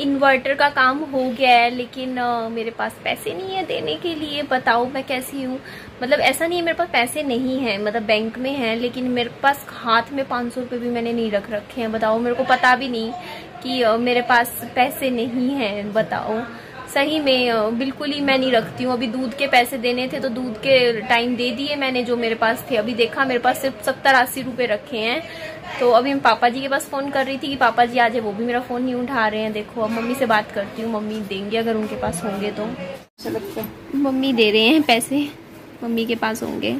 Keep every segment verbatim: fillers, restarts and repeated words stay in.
Inverter का काम हो गया है, लेकिन uh, मेरे पास पैसे नहीं है देने के लिए। बताओ मैं कैसी हूँ। मतलब ऐसा नहीं है मेरे पास पैसे नहीं है, मतलब बैंक में है, लेकिन मेरे पास हाथ में पाँच सौ रुपये भी मैंने नहीं रख रखे हैं। बताओ, मेरे को पता भी नहीं कि uh, मेरे पास पैसे नहीं हैं। बताओ, सही में बिल्कुल ही मैं नहीं रखती हूँ। अभी दूध के पैसे देने थे तो दूध के टाइम दे दिए मैंने जो मेरे पास थे। अभी देखा मेरे पास सिर्फ सत्तर अस्सी रुपए रखे हैं। तो अभी मैं पापा जी के पास फोन कर रही थी कि पापा जी आ जाए, वो भी मेरा फोन नहीं उठा रहे हैं। देखो अब मम्मी से बात करती हूँ, मम्मी देंगे अगर उनके पास होंगे तो। मम्मी दे रहे हैं पैसे, मम्मी के पास होंगे।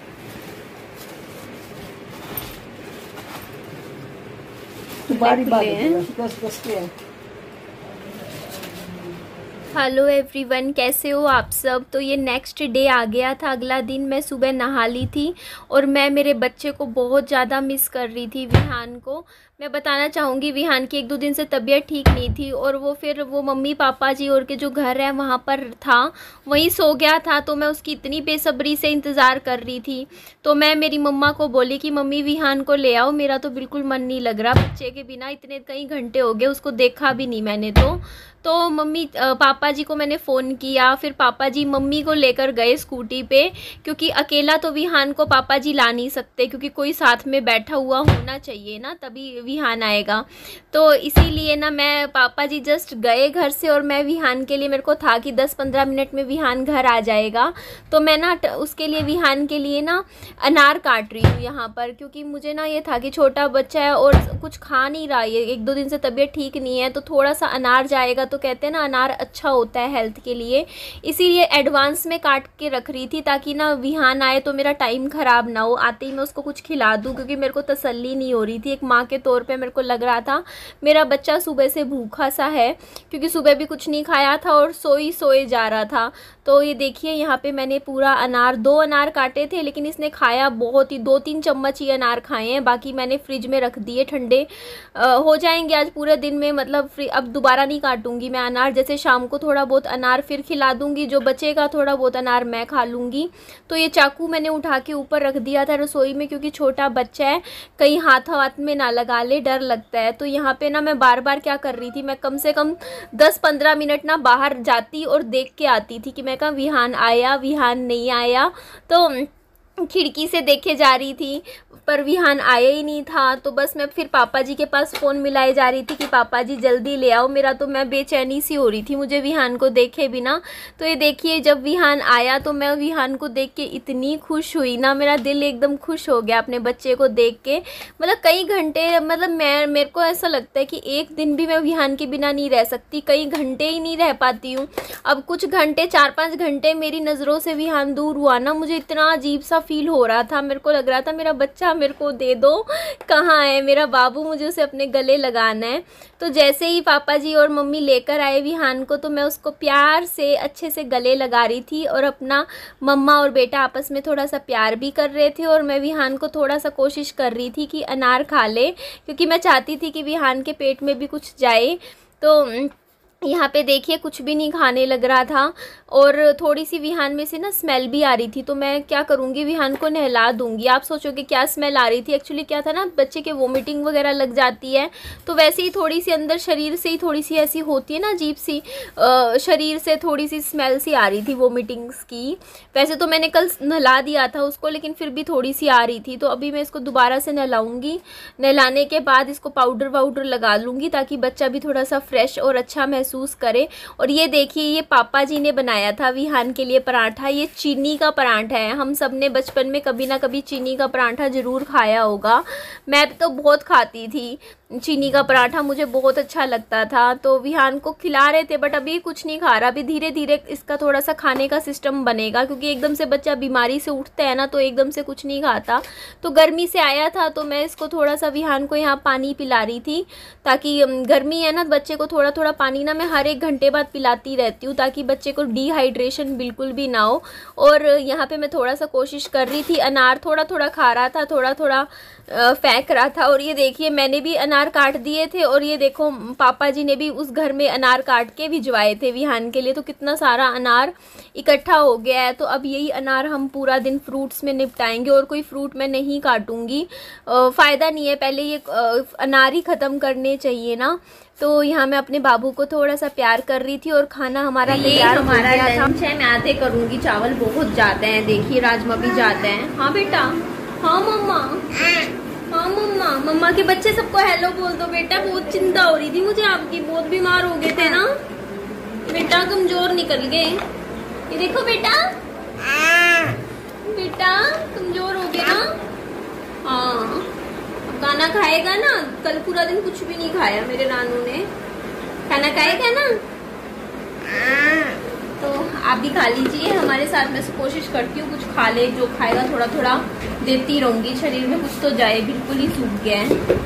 हेलो एवरीवन, कैसे हो आप सब। तो ये नेक्स्ट डे आ गया था, अगला दिन। मैं सुबह नहा ली थी और मैं मेरे बच्चे को बहुत ज़्यादा मिस कर रही थी, विहान को। मैं बताना चाहूँगी, विहान की एक दो दिन से तबीयत ठीक नहीं थी और वो फिर वो मम्मी पापा जी और के जो घर है वहाँ पर था, वहीं सो गया था। तो मैं उसकी इतनी बेसब्री से इंतज़ार कर रही थी। तो मैं मेरी मम्मा को बोली कि मम्मी विहान को ले आओ, मेरा तो बिल्कुल मन नहीं लग रहा बच्चे के बिना। इतने कई घंटे हो गए, उसको देखा भी नहीं मैंने। तो तो मम्मी पापा जी को मैंने फ़ोन किया, फिर पापा जी मम्मी को लेकर गए स्कूटी पे, क्योंकि अकेला तो विहान को पापा जी ला नहीं सकते, क्योंकि कोई साथ में बैठा हुआ होना चाहिए ना, तभी विहान आएगा। तो इसीलिए ना मैं पापा जी जस्ट गए घर से और मैं विहान के लिए, मेरे को था कि दस पंद्रह मिनट में विहान घर आ जाएगा। तो मैं ना उसके लिए विहान के लिए ना अनार काट रही हूँ यहाँ पर, क्योंकि मुझे ना ये था कि छोटा बच्चा है और कुछ खा नहीं रहा है, एक दो दिन से तबीयत ठीक नहीं है, तो थोड़ा सा अनार जाएगा तो कहते हैं ना अनार अच्छा होता है हेल्थ के लिए। इसीलिए एडवांस में काट के रख रही थी ताकि ना विहान आए तो मेरा टाइम ख़राब ना हो, आते ही मैं उसको कुछ खिला दूँ, क्योंकि मेरे को तसल्ली नहीं हो रही थी। एक माँ के तौर पे मेरे को लग रहा था मेरा बच्चा सुबह से भूखा सा है, क्योंकि सुबह भी कुछ नहीं खाया था और सोई सोए जा रहा था। तो ये देखिए यहाँ पे मैंने पूरा अनार, दो अनार काटे थे, लेकिन इसने खाया बहुत ही, दो तीन चम्मच ही अनार खाए हैं, बाकी मैंने फ्रिज में रख दिए, ठंडे हो जाएंगे आज पूरे दिन में। मतलब अब दोबारा नहीं काटूंगी मैं अनार, जैसे शाम को थोड़ा बहुत अनार फिर खिला दूंगी, जो बचेगा थोड़ा बहुत अनार मैं खा लूँगी। तो ये चाकू मैंने उठा के ऊपर रख दिया था रसोई में, क्योंकि छोटा बच्चा है, कहीं हाथ हाथ में ना लगा ले, डर लगता है। तो यहाँ पे ना मैं बार बार क्या कर रही थी, मैं कम से कम दस पंद्रह मिनट ना बाहर जाती और देख के आती थी कि मैं कहा विहान आया, विहान नहीं आया। तो खिड़की से देखे जा रही थी पर विहान आया ही नहीं था। तो बस मैं फिर पापा जी के पास फ़ोन मिलाए जा रही थी कि पापा जी जल्दी ले आओ। मेरा तो मैं बेचैनी सी हो रही थी मुझे विहान को देखे बिना। तो ये देखिए जब विहान आया तो मैं विहान को देख के इतनी खुश हुई ना, मेरा दिल एकदम खुश हो गया अपने बच्चे को देख के। मतलब कई घंटे, मतलब मैं मेरे को ऐसा लगता है कि एक दिन भी मैं विहान के बिना नहीं रह सकती, कई घंटे ही नहीं रह पाती हूँ। अब कुछ घंटे, चार पाँच घंटे मेरी नज़रों से विहान दूर हुआ ना, मुझे इतना अजीब सा फील हो रहा था। मेरे को लग रहा था मेरा बच्चा मेरे को दे दो, कहाँ है मेरा बाबू, मुझे उसे अपने गले लगाना है। तो जैसे ही पापा जी और मम्मी लेकर आए विहान को, तो मैं उसको प्यार से अच्छे से गले लगा रही थी और अपना मम्मा और बेटा आपस में थोड़ा सा प्यार भी कर रहे थे। और मैं विहान को थोड़ा सा कोशिश कर रही थी कि अनार खा ले, क्योंकि मैं चाहती थी कि विहान के पेट में भी कुछ जाए। तो यहाँ पे देखिए कुछ भी नहीं खाने लग रहा था और थोड़ी सी विहान में से ना स्मेल भी आ रही थी। तो मैं क्या करूँगी, विहान को नहला दूँगी। आप सोचोगे क्या स्मेल आ रही थी, एक्चुअली क्या था ना, बच्चे के वोमिटिंग वगैरह लग जाती है, तो वैसे ही थोड़ी सी अंदर शरीर से ही थोड़ी सी ऐसी होती है ना अजीब सी, आ, शरीर से थोड़ी सी स्मेल सी आ रही थी वोमिटिंग्स की। वैसे तो मैंने कल नहला दिया था उसको, लेकिन फिर भी थोड़ी सी आ रही थी। तो अभी मैं इसको दोबारा से नहलाऊँगी। नहलाने के बाद इसको पाउडर वाउडर लगा लूँगी ताकि बच्चा भी थोड़ा सा फ्रेश और अच्छा महसूस करे। और ये देखिए ये पापा जी ने बनाया था विहान के लिए पराठा। ये चीनी का पराठा है। हम सब ने बचपन में कभी ना कभी चीनी का पराठा ज़रूर खाया होगा। मैं तो बहुत खाती थी चीनी का पराठा, मुझे बहुत अच्छा लगता था। तो विहान को खिला रहे थे बट अभी कुछ नहीं खा रहा। अभी धीरे धीरे इसका थोड़ा सा खाने का सिस्टम बनेगा, क्योंकि एकदम से बच्चा बीमारी से उठता है ना तो एकदम से कुछ नहीं खाता। तो गर्मी से आया था तो मैं इसको थोड़ा सा विहान को यहाँ पानी पिला रही थी, ताकि गर्मी है ना, बच्चे को थोड़ा थोड़ा पानी ना मैं हर एक घंटे बाद पिलाती रहती हूँ, ताकि बच्चे को डिहाइड्रेशन बिल्कुल भी ना हो। और यहाँ पे मैं थोड़ा सा कोशिश कर रही थी, अनार थोड़ा थोड़ा खा रहा था, थोड़ा थोड़ा फेंक रहा था। और ये देखिए मैंने भी अनार काट दिए थे और ये देखो पापा जी ने भी उस घर में अनार काट के भिजवाए थे विहान के लिए। तो कितना सारा अनार इकट्ठा हो गया है। तो अब यही अनार हम पूरा दिन फ्रूट्स में निपटाएंगे और कोई फ्रूट मैं नहीं काटूंगी, फ़ायदा नहीं है, पहले ये अनार ही ख़त्म करने चाहिए ना। तो यहाँ मैं अपने बाबू को थोड़ा सा प्यार कर रही थी और खाना हमारा तैयार हमारा लंच है। मैं आधे करूँगी, चावल बहुत जाते हैं, देखिए राजमा भी जाते हैं। हाँ बेटा, हाँ मम्मा, हाँ मम्मा। मम्मा के बच्चे सबको हेलो बोल दो बेटा। बहुत चिंता हो रही थी मुझे आपकी, बहुत बीमार हो गए थे ना बेटा, कमजोर निकल गए। ये देखो बेटा, बेटा कमजोर हो गया ना। हाँ खाना खाएगा ना, कल पूरा दिन कुछ भी नहीं खाया मेरे नानू ने। खाना खाएगा ना, तो आप भी खा लीजिए हमारे साथ। मैं कोशिश करती हूँ कुछ खा ले, जो खाएगा थोड़ा थोड़ा देती रहूंगी, शरीर में कुछ तो जाए, बिल्कुल ही सूख गया है।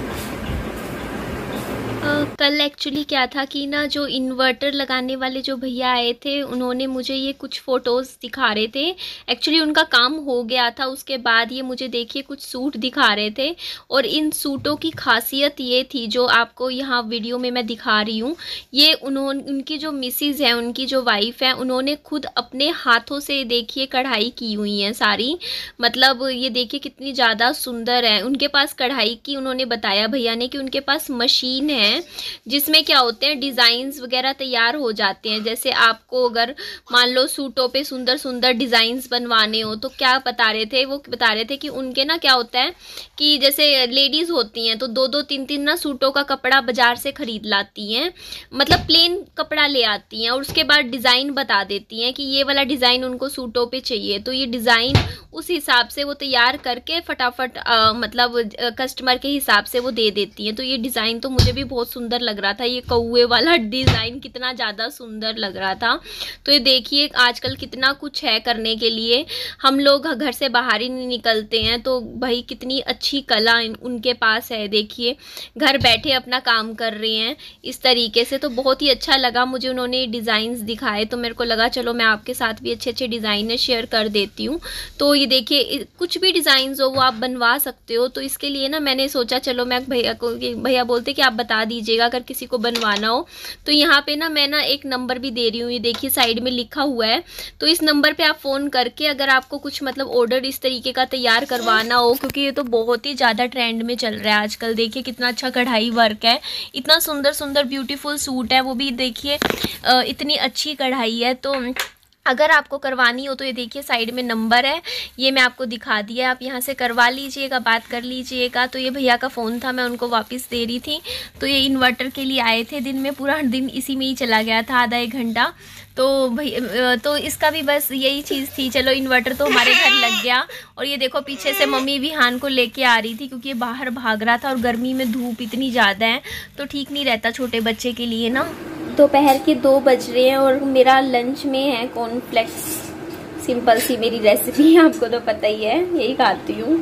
Uh, कल एक्चुअली क्या था कि ना जो इन्वर्टर लगाने वाले जो भैया आए थे उन्होंने मुझे ये कुछ फ़ोटोज़ दिखा रहे थे। एक्चुअली उनका काम हो गया था, उसके बाद ये मुझे देखिए कुछ सूट दिखा रहे थे। और इन सूटों की खासियत ये थी जो आपको यहाँ वीडियो में मैं दिखा रही हूँ। ये उन्होंने, उनकी जो मिसिज़ है, उनकी जो वाइफ़ है, उन्होंने खुद अपने हाथों से देखिए कढ़ाई की हुई है सारी। मतलब ये देखिए कितनी ज़्यादा सुंदर है। उनके पास कढ़ाई की, उन्होंने बताया भैया ने कि उनके पास मशीन है जिसमें क्या होते हैं डिज़ाइंस वगैरह तैयार हो जाते हैं। जैसे आपको अगर मान लो सूटों पे सुंदर सुंदर डिज़ाइंस बनवाने हो तो क्या बता रहे थे, वो बता रहे थे कि उनके ना क्या होता है कि जैसे लेडीज़ होती हैं तो दो दो तीन तीन ना सूटों का कपड़ा बाज़ार से ख़रीद लाती हैं, मतलब प्लेन कपड़ा ले आती हैं और उसके बाद डिज़ाइन बता देती हैं कि ये वाला डिज़ाइन उनको सूटों पे चाहिए। तो ये डिज़ाइन उस हिसाब से वो तैयार करके फटाफट मतलब कस्टमर के हिसाब से वो दे देती हैं। तो ये डिज़ाइन तो मुझे भी बहुत सुंदर लग रहा था, ये कौवे वाला डिज़ाइन कितना ज़्यादा सुंदर लग रहा था। तो ये देखिए आजकल कितना कुछ है करने के लिए, हम लोग घर से बाहर ही नहीं निकलते हैं तो भाई कितनी अच्छी कला उनके पास है। देखिए घर बैठे अपना काम कर रहे हैं इस तरीके से। तो बहुत ही अच्छा लगा मुझे, उन्होंने डिज़ाइंस दिखाए तो मेरे को लगा चलो मैं आपके साथ भी अच्छे अच्छे डिज़ाइन शेयर कर देती हूँ। तो ये देखिए कुछ भी डिज़ाइंस हो वो आप बनवा सकते हो। तो इसके लिए ना मैंने सोचा चलो मैं भैया को, भैया बोलते कि आप बता दीजिएगा अगर किसी को बनवाना हो। तो यहाँ पे ना मैं ना एक नंबर भी दे रही हूँ, ये देखिए साइड में लिखा हुआ है। तो इस नंबर पे आप फ़ोन करके अगर आपको कुछ मतलब ऑर्डर इस तरीके का तैयार करवाना हो, क्योंकि ये तो बहुत ही ज़्यादा ट्रेंड में चल रहा है आजकल। देखिए कितना अच्छा कढ़ाई वर्क है, इतना सुंदर सुंदर ब्यूटीफुल सूट है, वो भी देखिए इतनी अच्छी कढ़ाई है। तो अगर आपको करवानी हो तो ये देखिए साइड में नंबर है, ये मैं आपको दिखा दिया, आप यहाँ से करवा लीजिएगा, बात कर लीजिएगा। तो ये भैया का फ़ोन था, मैं उनको वापस दे रही थी। तो ये इन्वर्टर के लिए आए थे, दिन में पूरा दिन इसी में ही चला गया था, आधा एक घंटा। तो भैया तो इसका भी बस यही चीज़ थी, चलो इन्वर्टर तो हमारे घर लग गया। और ये देखो पीछे से मम्मी विहान को लेके आ रही थी क्योंकि ये बाहर भाग रहा था और गर्मी में धूप इतनी ज़्यादा है तो ठीक नहीं रहता छोटे बच्चे के लिए ना। दोपहर के दो बज रहे हैं और मेरा लंच में है कॉर्नफ्लेक्स, सिंपल सी मेरी रेसिपी, आपको तो पता ही है, यही खाती हूँ।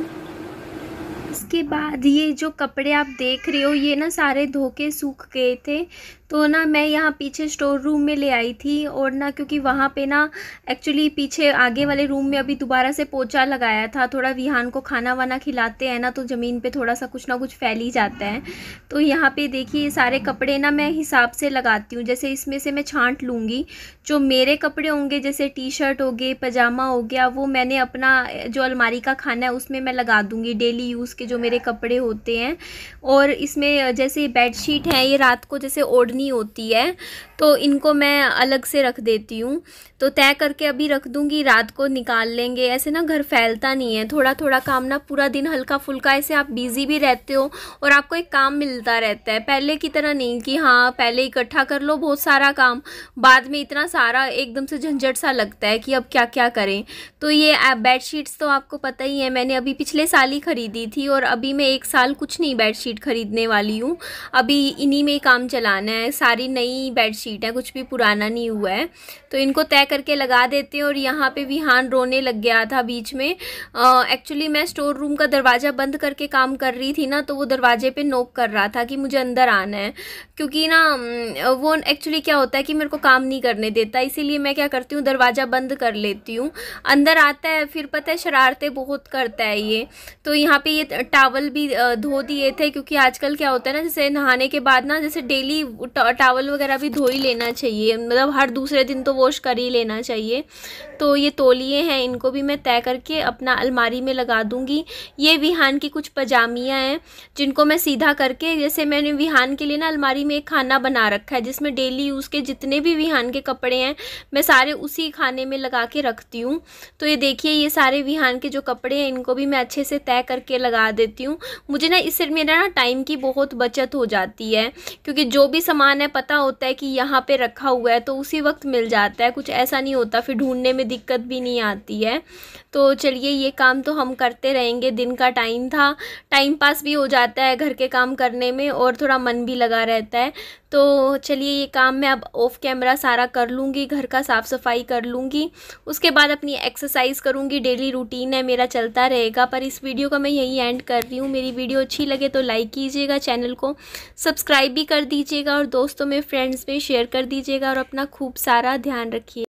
उसके बाद ये जो कपड़े आप देख रहे हो ये ना सारे धो के सूख गए थे, तो ना मैं यहाँ पीछे स्टोर रूम में ले आई थी। और ना क्योंकि वहाँ पे ना एक्चुअली पीछे आगे वाले रूम में अभी दोबारा से पोछा लगाया था, थोड़ा विहान को खाना वाना खिलाते हैं ना तो ज़मीन पे थोड़ा सा कुछ ना कुछ फैल ही जाता है। तो यहाँ पे देखिए ये सारे कपड़े ना मैं हिसाब से लगाती हूँ, जैसे इसमें से मैं छांट लूँगी जो मेरे कपड़े होंगे, जैसे टी शर्ट हो गए, पजामा हो गया, वो मैंने अपना जो अलमारी का खाना है उसमें मैं लगा दूँगी, डेली यूज़ के जो मेरे कपड़े होते हैं। और इसमें जैसे बेडशीट है ये रात को जैसे ओढ़नी होती है तो इनको मैं अलग से रख देती हूँ। तो तय करके अभी रख दूँगी, रात को निकाल लेंगे। ऐसे ना घर फैलता नहीं है, थोड़ा थोड़ा काम ना पूरा दिन हल्का फुल्का, ऐसे आप बिज़ी भी रहते हो और आपको एक काम मिलता रहता है। पहले की तरह नहीं कि हाँ पहले इकट्ठा कर लो बहुत सारा काम, बाद में इतना सारा एकदम से झंझट सा लगता है कि अब क्या क्या करें। तो ये बेडशीट्स तो आपको पता ही है, मैंने अभी पिछले साल ही ख़रीदी थी और अभी मैं एक साल कुछ नहीं बेडशीट ख़रीदने वाली हूँ, अभी इन्हीं में ही काम चलाना है। हैं, सारी नई बेडशीट है, कुछ भी पुराना नहीं हुआ है। तो इनको तय करके लगा देते हैं। और यहाँ पे विहान रोने लग गया था बीच में। एक्चुअली मैं स्टोर रूम का दरवाज़ा बंद करके काम कर रही थी ना, तो वो दरवाजे पे नोक कर रहा था कि मुझे अंदर आना है, क्योंकि ना वो एक्चुअली क्या होता है कि मेरे को काम नहीं करने देता, इसीलिए मैं क्या करती हूँ दरवाज़ा बंद कर लेती हूँ। अंदर आता है फिर पता है शरारतें बहुत करता है ये। तो यहाँ पे ये टावल भी धो दिए थे, क्योंकि आजकल क्या होता है ना, जैसे नहाने के बाद ना जैसे डेली टावल वगैरह भी धो ही लेना चाहिए, मतलब हर दूसरे दिन तो वॉश कर ही लेना चाहिए। तो ये तौलिए हैं, इनको भी मैं तय करके अपना अलमारी में लगा दूंगी। ये विहान की कुछ पजामियाँ हैं जिनको मैं सीधा करके, जैसे मैंने विहान के लिए ना अलमारी में एक खाना बना रखा है जिसमें डेली यूज़ के जितने भी विहान के कपड़े हैं मैं सारे उसी खाने में लगा के रखती हूँ। तो ये देखिए ये सारे विहान के जो कपड़े हैं इनको भी मैं अच्छे से तय करके लगा देती हूँ। मुझे ना इससे मेरा ना टाइम की बहुत बचत हो जाती है, क्योंकि जो भी सामान है पता होता है कि यहाँ पे रखा हुआ है तो उसी वक्त मिल जाता है, कुछ ऐसा नहीं होता, फिर ढूंढने में दिक्कत भी नहीं आती है। तो चलिए ये काम तो हम करते रहेंगे, दिन का टाइम था, टाइम पास भी हो जाता है घर के काम करने में और थोड़ा मन भी लगा रहता है। तो चलिए ये काम मैं अब ऑफ कैमरा सारा कर लूँगी, घर का साफ़ सफाई कर लूँगी, उसके बाद अपनी एक्सरसाइज करूँगी। डेली रूटीन है मेरा, चलता रहेगा। पर इस वीडियो का मैं यही एंड कर रही हूँ। मेरी वीडियो अच्छी लगे तो लाइक कीजिएगा, चैनल को सब्सक्राइब भी कर दीजिएगा और दोस्तों में फ्रेंड्स में शेयर कर दीजिएगा और अपना खूब सारा ध्यान रखिए।